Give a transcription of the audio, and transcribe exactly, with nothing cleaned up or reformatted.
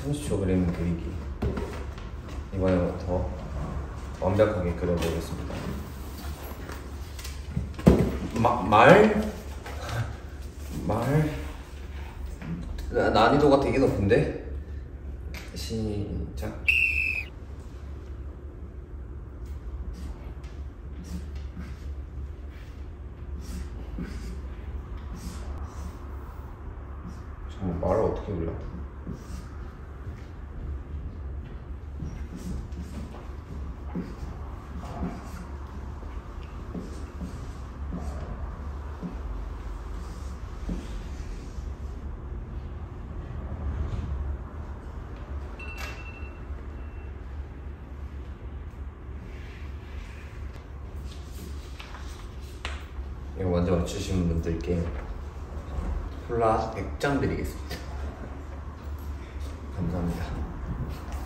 삼십 초 그림 그리기. 이번에는 더 완벽하게 그려보겠습니다. 마, 말? 말? 난이도가 되게 높은데? 시작. 잠깐 말을 어떻게 그려? 이거 먼저 맞추신 분들께 콜라 백 장 드리겠습니다. 감사합니다.